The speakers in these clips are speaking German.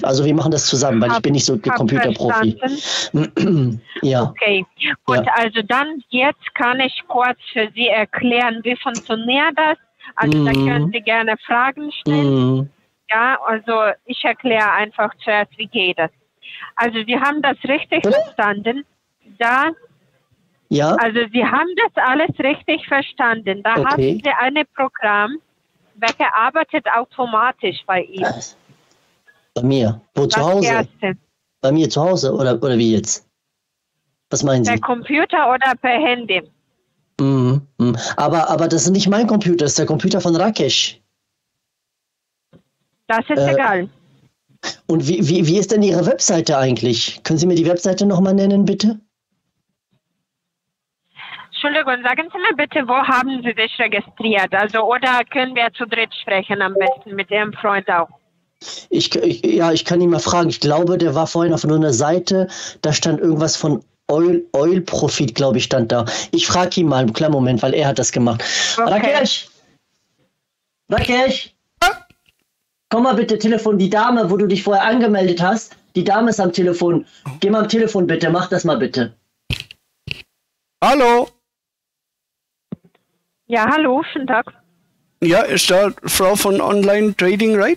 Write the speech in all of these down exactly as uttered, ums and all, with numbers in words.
Also wir machen das zusammen, weil hab, ich bin nicht so der Computerprofi. Ja. Okay, gut, ja. Also dann jetzt kann ich kurz für Sie erklären, wie funktioniert das. Also mm. da können Sie gerne Fragen stellen. Mm. Ja, also ich erkläre einfach zuerst, wie geht das. Also Sie haben das richtig Oder? verstanden. Da, ja. Also Sie haben das alles richtig verstanden. Da okay. haben Sie ein Programm, welches arbeitet automatisch bei Ihnen. Bei mir? Wo das zu Hause? Erste. Bei mir zu Hause oder, oder wie jetzt? Was meinen Sie? Per Computer oder per Handy? Mm, mm. Aber, aber das ist nicht mein Computer, das ist der Computer von Rakesh. Das ist äh, egal. Und wie, wie, wie ist denn Ihre Webseite eigentlich? Können Sie mir die Webseite nochmal nennen, bitte? Entschuldigung, sagen Sie mir bitte, wo haben Sie sich registriert? Also, oder können wir zu dritt sprechen am besten, mit Ihrem Freund auch? Ich, ich, ja, ich kann ihn mal fragen. Ich glaube, der war vorhin auf einer Seite, da stand irgendwas von Oil, Oil Profit, glaube ich, stand da. Ich frage ihn mal, einen kleinen Moment, weil er hat das gemacht. Okay. Rakesh! Rakesh! Komm mal bitte, Telefon, die Dame, wo du dich vorher angemeldet hast, die Dame ist am Telefon. Geh mal am Telefon bitte, mach das mal bitte. Hallo? Ja, hallo, schönen Tag. Ja, ist da Frau von Online Trading, right?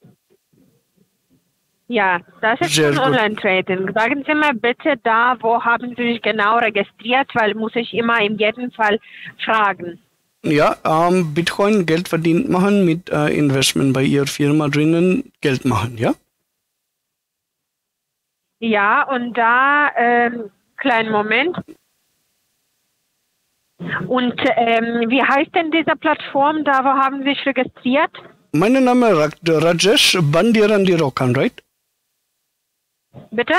Ja, das ist Sehr von Online Trading. Sagen Sie mir bitte da, wo haben Sie sich genau registriert, weil muss ich immer in jedem Fall fragen. Ja, ähm, Bitcoin Geld verdient machen mit äh, Investment bei Ihrer Firma drinnen, Geld machen, ja? Ja, und da, ähm, kleinen Moment. Und ähm, wie heißt denn diese Plattform, da wo haben Sie sich registriert? Mein Name ist Rajesh Bandirandirokan, right? Bitte?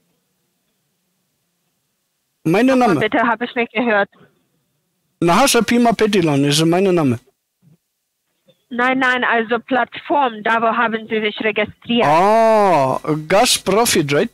Mein Name. Bitte, habe ich nicht gehört. Nahasa Pima Petilan ist mein Name. Nein, nein, also Plattform, da wo haben Sie sich registriert? Ah, Gas Profit, right?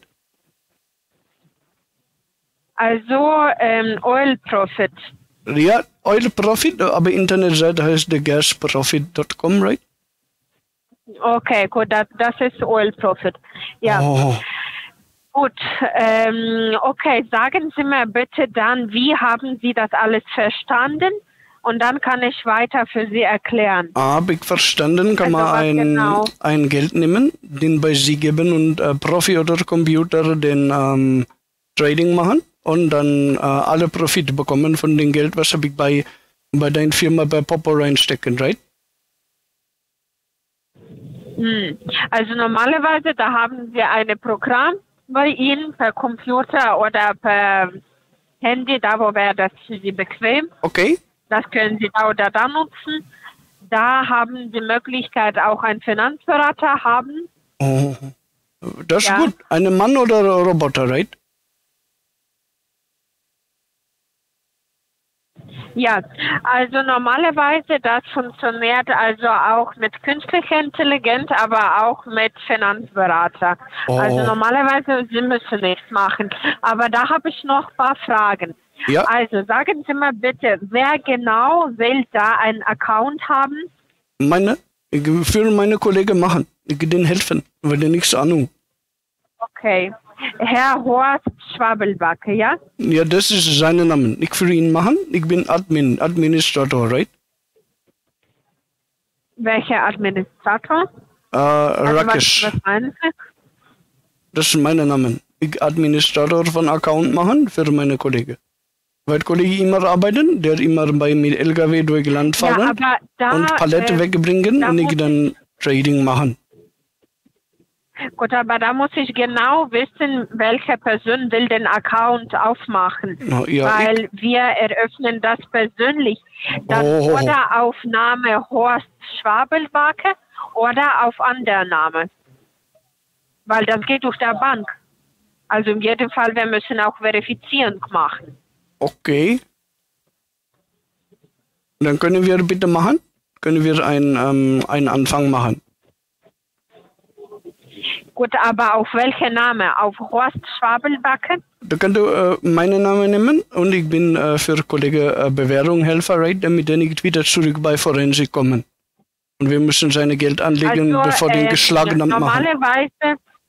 Also ähm, Oil Profit. Ja, Oil Profit, aber Internetseite heißt der gasprofit Punkt com, right? Okay, gut, das, das ist Oil Profit. Ja. Oh. Gut, ähm, okay, sagen Sie mir bitte dann, wie haben Sie das alles verstanden? Und dann kann ich weiter für Sie erklären. Hab ich verstanden, kann also man ein, genau? ein Geld nehmen, den bei Sie geben und äh, Profi oder Computer den ähm, Trading machen und dann äh, alle Profit bekommen von dem Geld, was habe ich bei, bei deiner Firma bei Popo reinstecken, right? Hm. Also normalerweise, da haben wir ein Programm bei Ihnen per Computer oder per Handy, da wo wäre das für Sie bequem. Okay. Das können Sie da oder da nutzen. Da haben Sie die Möglichkeit, auch einen Finanzberater haben. Oh, das ist ja gut. Ein Mann oder ein Roboter, right? Ja, also normalerweise das funktioniert also auch mit künstlicher Intelligenz, aber auch mit Finanzberater. Oh. Also normalerweise Sie müssen nichts machen. Aber da habe ich noch ein paar Fragen. Ja. Also sagen Sie mir bitte, wer genau will da einen Account haben? Meine, ich will meine Kollegen machen. Ich will denen helfen, weil die nichts Ahnung. Okay. Herr Horst Schwabelbacke, ja? Ja, das ist sein Name. Ich will ihn machen. Ich bin Admin, Administrator, right? Welcher Administrator? Uh, Rakesh. Was, was meinen Sie? Das ist mein Name. Ich Administrator von Account machen für meine Kollegen. Weil Kollegen immer arbeiten, der immer bei mir L K W durch Land fahren ja, da, und Palette äh, wegbringen und ich dann Trading machen. Gut, aber da muss ich genau wissen, welche Person will den Account aufmachen. No, ja, weil ich. wir eröffnen das persönlich. Dann oh. oder auf Name Horst Schwabelbacke oder auf anderer Name. Weil das geht durch der Bank. Also in jedem Fall, wir müssen auch Verifizierung machen. Okay. Dann können wir bitte machen? Können wir einen, ähm, einen Anfang machen? Gut, aber auf welchen Name? Auf Horst Schwabelbacke? Da kannst du äh, meinen Namen nehmen und ich bin äh, für Kollege äh, Bewährungshelfer, right, damit er nicht wieder zurück bei Forensik kommen. Und wir müssen seine Geld anlegen, also, bevor äh, den geschlagen haben. Normalerweise,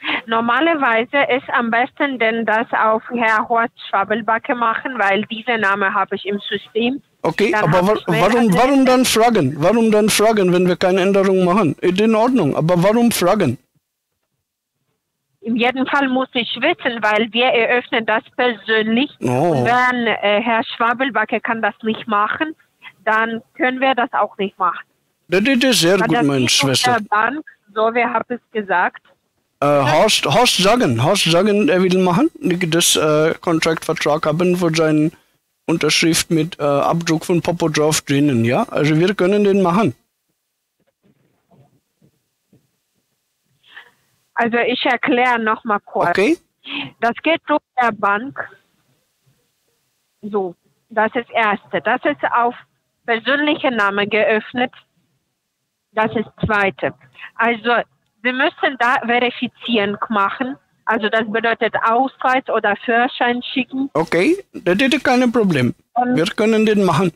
Normalerweise ist am besten denn das auf Herr Horst Schwabelbacke machen, weil dieser Name habe ich im System. Okay, Dann aber wa warum, warum dann fragen? Warum dann fragen, wenn wir keine Änderung machen? Ist in Ordnung, aber warum fragen? In jedem Fall muss ich wissen, weil wir eröffnen das persönlich. Oh. Und wenn äh, Herr Schwabelbacke kann das nicht machen, dann können wir das auch nicht machen. Das ist sehr Aber gut, das meine liegt auf Schwester. der Bank, so wie habe ich es gesagt. Äh, Horst, Horst sagen, Horst sagen, er will machen, das äh, Kontraktvertrag haben für seine Unterschrift mit äh, Abdruck von Popo drauf drinnen, ja? Also wir können den machen. Also ich erkläre noch mal kurz. Okay. Das geht durch der Bank. So, das ist das Erste. Das ist auf persönliche Name geöffnet. Das ist das Zweite. Also Sie müssen da verifizieren machen. Also das bedeutet Ausweis oder Führerschein schicken. Okay, das ist kein Problem. Und wir können den machen.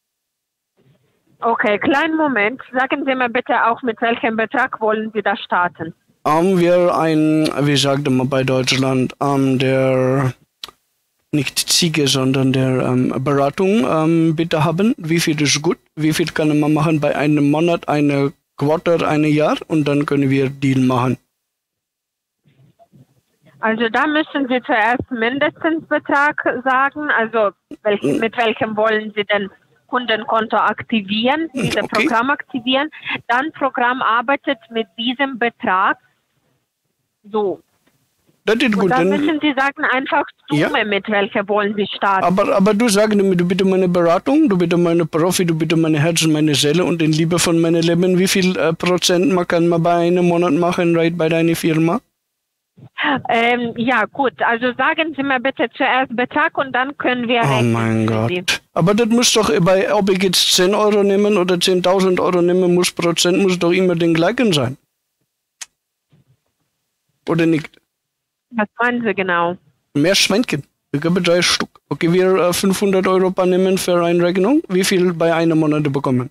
Okay, kleinen Moment. Sagen Sie mir bitte auch, mit welchem Betrag wollen Sie da starten? Haben wir ein, wie sagt man bei Deutschland, ähm, der, nicht Ziege, sondern der ähm, Beratung ähm, bitte haben. Wie viel ist gut? Wie viel kann man machen bei einem Monat, eine Quarter, ein Jahr? Und dann können wir Deal machen. Also da müssen Sie zuerst Mindestbetrag sagen. Also welch, mit welchem wollen Sie denn Kundenkonto aktivieren, dieses okay. Programm aktivieren. Dann Programm arbeitet mit diesem Betrag. So. Das ist gut. Und dann dann müssen Sie sagen einfach Summe, ja. mit welcher wollen Sie starten. Aber, aber du sagst mir, du bitte meine Beratung, du bitte meine Profi, du bitte meine Herz und meine Seele und in Liebe von meinem Leben. Wie viel äh, Prozent man kann man bei einem Monat machen, right, bei deiner Firma? Ähm, ja, gut. Also sagen Sie mir bitte zuerst Betrag und dann können wir Oh mein Gott. Aber das muss doch, bei, ob ich jetzt zehn Euro nehmen oder zehntausend Euro nehmen muss, Prozent muss doch immer den gleichen sein. Oder nicht? Was meinen Sie genau? Mehr Schweinchen. Ich habe drei Stück. Okay, wir äh, fünfhundert Euro nehmen für eine Rechnung. Wie viel bei einem Monat bekommen?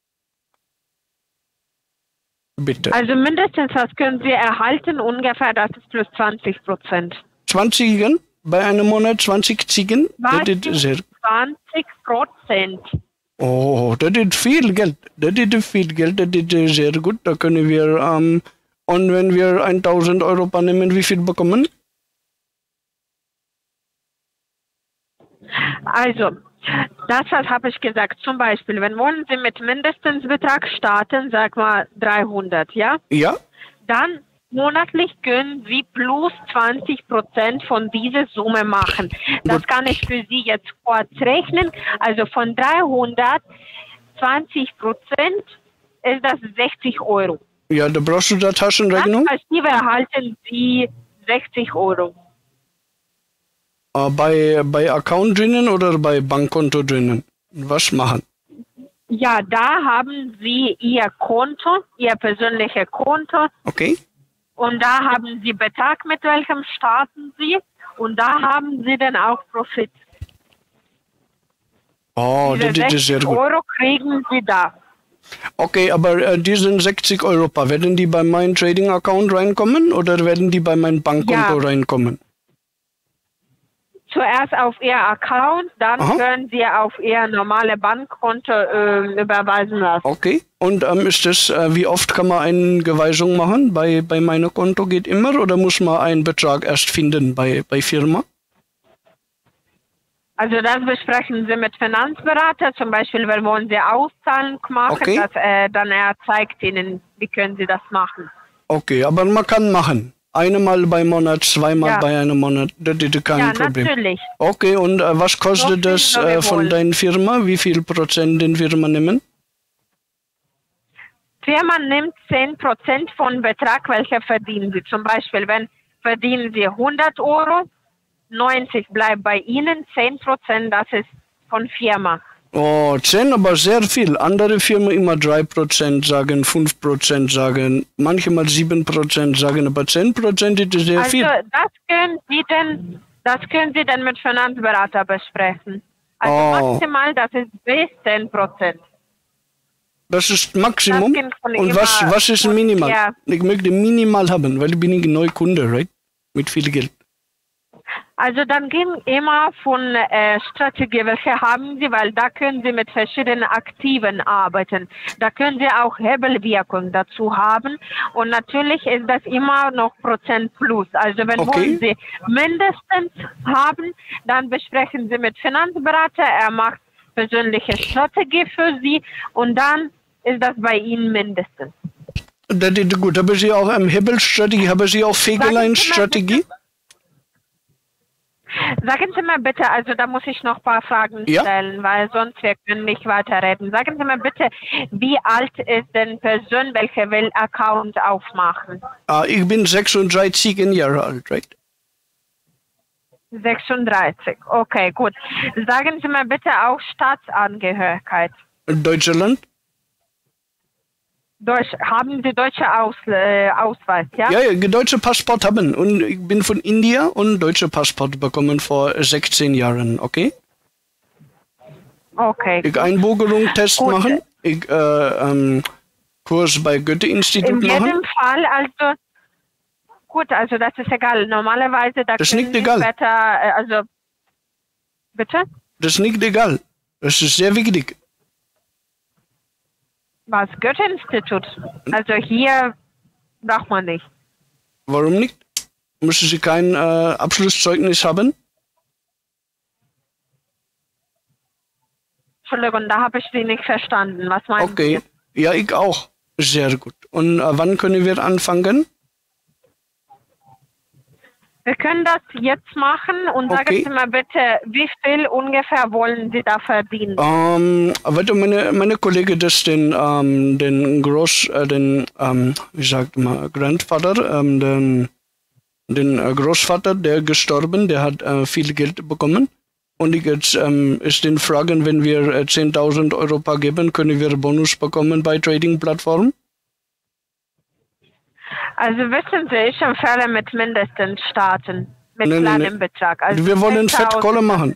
Bitte. Also mindestens, was können Sie erhalten? Ungefähr, das ist plus zwanzig Prozent. zwanzig bei einem Monat, zwanzig Ziegen? Das ist sehr. zwanzig Prozent. Oh, das ist viel Geld. Das ist viel Geld, das ist sehr gut. Da können wir, ähm, und wenn wir tausend Euro nehmen, wie viel bekommen? Also, das habe ich gesagt. Zum Beispiel, wenn wollen Sie mit Mindestbetrag starten, sag mal dreihundert, ja? Ja. Dann monatlich können Sie plus zwanzig Prozent von dieser Summe machen. Das kann ich für Sie jetzt kurz rechnen. Also von dreihundert, zwanzig Prozent ist das sechzig Euro. Ja, da brauchst du da Taschenrechnung? Als Passive erhalten Sie sechzig Euro. Uh, bei, bei Account drinnen oder bei Bankkonto drinnen? Was machen? Ja, da haben Sie Ihr Konto, Ihr persönliches Konto. Okay. Und da haben Sie Betrag, mit welchem starten Sie. Und da haben Sie dann auch Profit. Oh, Diese das ist sehr gut. Euro kriegen Sie da. Okay, aber äh, diese sechzig Euro, werden die bei meinem Trading-Account reinkommen oder werden die bei meinem Bankkonto ja. reinkommen? Zuerst auf Ihr Account, dann Aha. können Sie auf Ihr normale Bankkonto äh, überweisen lassen. Okay, und ähm, ist das, äh, wie oft kann man eine Überweisung machen? Bei, bei meinem Konto geht immer oder muss man einen Betrag erst finden bei, bei Firma? Also das besprechen Sie mit Finanzberater, zum Beispiel, wenn wollen Sie Auszahlung machen, okay. dass, äh, dann er zeigt Ihnen, wie können Sie das machen. Okay, aber man kann machen. Einmal bei Monat, zweimal ja. bei einem Monat, das ist kein ja, Problem. Ja, natürlich. Okay, und äh, was kostet so das äh, von deiner Firma? Wie viel Prozent den Firma nehmen? Firma nimmt zehn Prozent von Betrag, welcher verdienen Sie. Zum Beispiel, wenn verdienen Sie hundert Euro, neunzig bleibt bei Ihnen, zehn Prozent, das ist von Firma. Oh, zehn, aber sehr viel. Andere Firmen immer drei Prozent sagen, fünf Prozent sagen, manchmal sieben Prozent sagen, aber zehn Prozent ist sehr also viel. Also das können Sie dann, das können Sie dann mit Finanzberater besprechen. Also oh. maximal, das ist bis zehn Prozent. Das ist Maximum. Und was, was ist minimal? Ja. Ich möchte minimal haben, weil ich bin ein neuer Kunde, right? Mit viel Geld. Also dann gehen immer von äh, Strategie, welche haben Sie, weil da können Sie mit verschiedenen Aktiven arbeiten. Da können Sie auch Hebelwirkung dazu haben und natürlich ist das immer noch Prozent plus. Also wenn Okay. wollen Sie mindestens haben, dann besprechen Sie mit Finanzberater, er macht persönliche Strategie für Sie und dann ist das bei Ihnen mindestens. Das ist gut. Haben Sie auch eine Hebelstrategie? Haben Sie auch Fegelein-Strategie? Sagen Sie mal bitte, also da muss ich noch ein paar Fragen Ja. stellen, weil sonst wir können nicht weiterreden. Sagen Sie mal bitte, wie alt ist denn Person, welche will Account aufmachen? Ah, ich bin sechsunddreißig Jahre alt, right? sechsunddreißig. Okay, gut. Sagen Sie mal bitte auch Staatsangehörigkeit. Deutschland? Deutsch, haben Sie deutsche Aus, äh, Ausweis, ja? Ja, ja, deutsche Passport haben. Und ich bin von India und deutsche Passport bekommen vor sechzehn Jahren, okay? Okay. Ich Einbürgerung Test Gut. machen. Ich äh, ähm, Kurs bei Goethe-Institut In jedem machen. Fall, also gut, also das ist egal. Normalerweise, da Das ist können nicht Sie egal. später, äh, also bitte? Das ist nicht egal. Das ist sehr wichtig. Was? Goethe-Institut? Also hier braucht man nicht. Warum nicht? Müssen Sie kein äh, Abschlusszeugnis haben? Entschuldigung, da habe ich Sie nicht verstanden. Was meinen Okay. Sie? Ja, ich auch. Sehr gut. Und äh, wann können wir anfangen? Wir können das jetzt machen und sagen Okay. Sie mal bitte, wie viel ungefähr wollen Sie da verdienen? Ähm, warte, meine, meine Kollege, das den, ähm, den Groß, äh, den, ähm, wie sagt man, Grandvater, ähm, den, den äh, Großvater, der gestorben, der hat äh, viel Geld bekommen. Und ich jetzt ähm, ist den Fragen, wenn wir äh, zehntausend Euro geben, können wir Bonus bekommen bei Trading-Plattformen? Also wissen Sie, ich empfehle mit mindestens starten, mit Nee, nee, kleinem nee. Betrag. Also Wir wollen zehntausend. Fettkohle machen.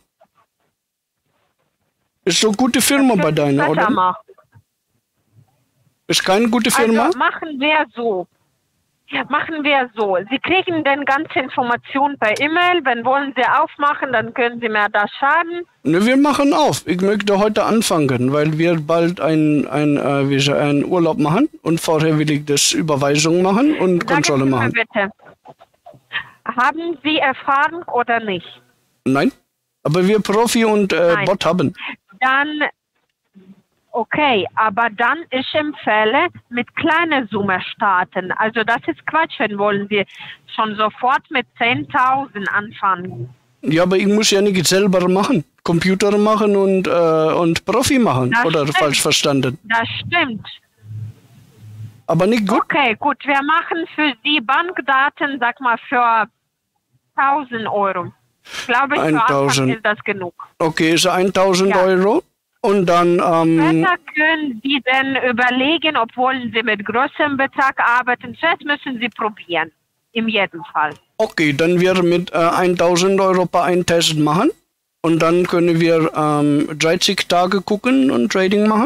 Ist so gute Firma bei deiner, oder? Machen. Ist keine gute Firma? Also machen wir so. Machen wir so. Sie kriegen dann ganze Informationen per E-Mail. Wenn wollen Sie aufmachen, dann können Sie mir das schreiben. Ne, wir machen auf. Ich möchte heute anfangen, weil wir bald ein, ein, äh, wie gesagt, einen Urlaub machen und vorher will ich das Überweisung machen und Kontrolle Sagen Sie mir machen. bitte, haben Sie Erfahrung oder nicht? Nein? Aber wir Profi und äh, Nein. Bot haben. Dann, okay, aber dann ich empfehle, mit kleiner Summe starten. Also das ist Quatsch, wenn wollen Sie schon sofort mit zehntausend anfangen. Ja, aber ich muss ja nicht selber machen. Computer machen und, äh, und Profi machen. Das Oder stimmt. falsch verstanden. Das stimmt. Aber nicht gut. Okay, gut, wir machen für Sie Bankdaten, sag mal, für tausend Euro. Ich glaube, für Anfang tausend. ist das genug. Okay, ist eintausend Ja. Euro. Und dann, ähm, Später können Sie dann überlegen, ob wollen Sie mit größerem Betrag arbeiten. Zuerst müssen Sie probieren. In jedem Fall. okay, dann wir mit äh, eintausend Euro per einen Test machen. Und dann können wir ähm, dreißig Tage gucken und Trading machen.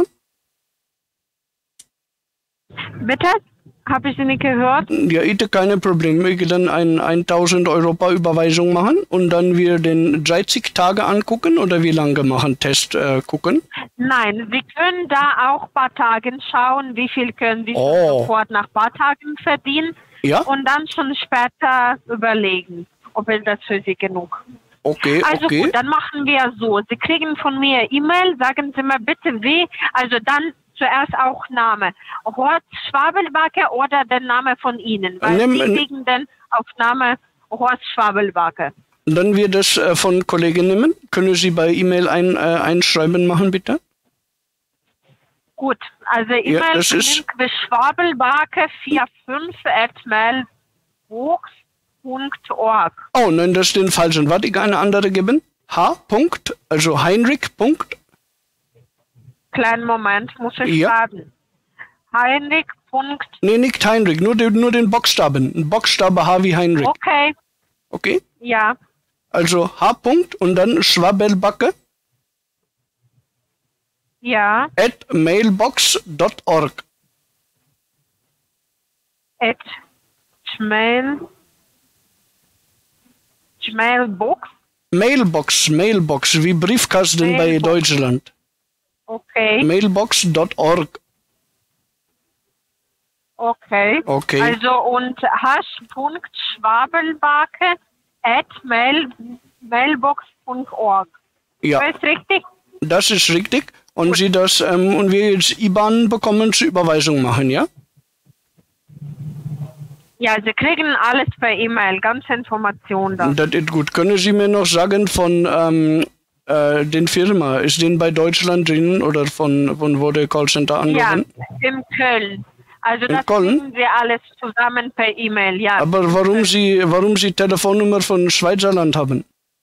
Bitte? Habe ich Sie nicht gehört? Ja, ich habe keine Probleme. Ich kann dann ein eintausend Euro per Überweisung machen und dann wir den dreißig Tage angucken oder wie lange machen Test äh, gucken. Nein, Sie können da auch ein paar Tage schauen, wie viel können Sie Oh. sofort nach ein paar Tagen verdienen Ja, und dann schon später überlegen, ob es das für Sie genug. okay, Also okay. gut, dann machen wir so. Sie kriegen von mir E-Mail, sagen Sie mir bitte wie, also dann zuerst auch Name. Horst Schwabelbacke oder der Name von Ihnen, weil Nimm- Sie kriegen dann auf Name Horst Schwabelbacke. Dann wir das äh, von Kollegen nehmen. Können Sie bei E-Mail ein, äh, einschreiben machen, bitte? Gut, also E-Mail das ist- schwabelbacke fünfundvierzig at mailbox punkt org. Oh, nein, das ist den falschen. Warte, ich eine andere geben. H. Punkt, also Heinrich. Punkt. Kleinen Moment, muss ich Ja. schreiben. Heinrich. Punkt. Nee, nicht Heinrich, nur den, nur den Buchstaben. Ein Buchstabe H wie Heinrich. Okay, Okay? ja. Also H. Punkt und dann Schwabelbacke. Ja. at mailbox dot org. At Gmail. Gmailbox. Mailbox, Mailbox, wie Briefkasten Mailbox. bei Deutschland. Okay. mailbox dot org. Okay. Okay. Also und hash.schwabelbake at mail, mailbox punkt org. Ja, Ist richtig? das ist richtig. Und Sie das, ähm, und wir jetzt I B A N bekommen zur Überweisung machen, ja? Ja, Sie kriegen alles per E-Mail, ganze Informationen da. Das ist gut. Können Sie mir noch sagen von ähm, äh, den Firma, ist den bei Deutschland drin oder von, von wo der Callcenter Ja, angerufen? in Köln. Also In das Köln? kriegen Sie alles zusammen per E-Mail, ja. Aber warum Sie, warum Sie Telefonnummer von Schweizerland haben?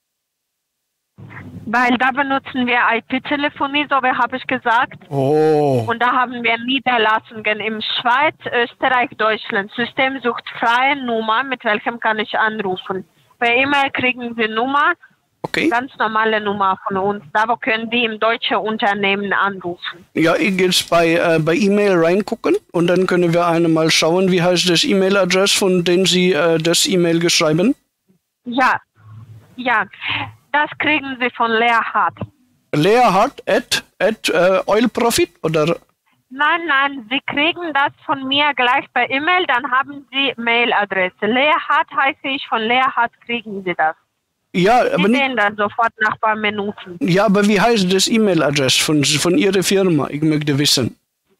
Weil da benutzen wir I P-Telefonie, so wie habe ich gesagt. Oh. Und da haben wir Niederlassungen im Schweiz, Österreich, Deutschland. System sucht freie Nummer, mit welchem kann ich anrufen. Per E-Mail kriegen Sie Nummer, Okay. ganz normale Nummer von uns. Da wo können die im deutschen Unternehmen anrufen. Ja, ich jetzt bei, äh, bei E-Mail reingucken und dann können wir einmal schauen, wie heißt das E-Mail-Adress, von dem Sie äh, das E-Mail geschrieben? Ja, ja. Das kriegen Sie von Leerhardt. Leerhardt at, at äh, Oil Profit oder? Nein, nein, Sie kriegen das von mir gleich per E-Mail, dann haben Sie Mailadresse. Leerhardt heiße ich, von Leerhardt kriegen Sie das. Ja, Sie aber nicht, sehen dann sofort nach ein paar Minuten. ja, aber wie heißt das E-Mail-Adress von, von Ihrer Firma? Ich möchte wissen.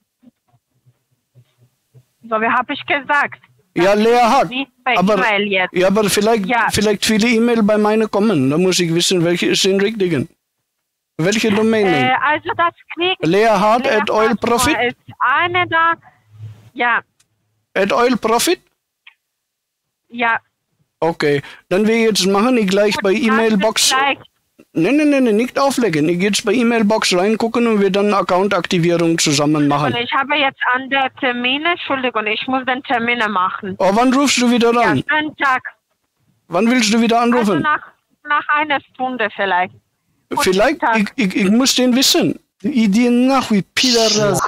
So, wie habe ich gesagt? Ja, Leerhardt. Sie per Aber, E-Mail jetzt. ja, aber vielleicht, Ja. vielleicht viele E-Mail bei meiner kommen. Da muss ich wissen, welche ist den richtigen. Welche Domain? Äh, also das kriegen Leerhardt at Oil Leerhardt Profit? ist eine da. Ja, At Oil Profit? ja. Okay, dann wir jetzt machen, ich gleich bei Gut, das E-Mail-Box. ist gleich. Nein, nein, nein, nicht auflegen. Ich jetzt bei E-Mail-Box reingucken und wir dann Account-Aktivierung zusammen machen. Und ich habe jetzt andere Termine. Entschuldigung, ich muss den Termine machen. Oh, wann rufst du wieder Ja, an? schönen Tag. Wann willst du wieder Also anrufen? nach, nach einer Stunde vielleicht. Guten Vielleicht, Tag. ich, ich, ich muss den wissen. Die Idee nach wie Pilar.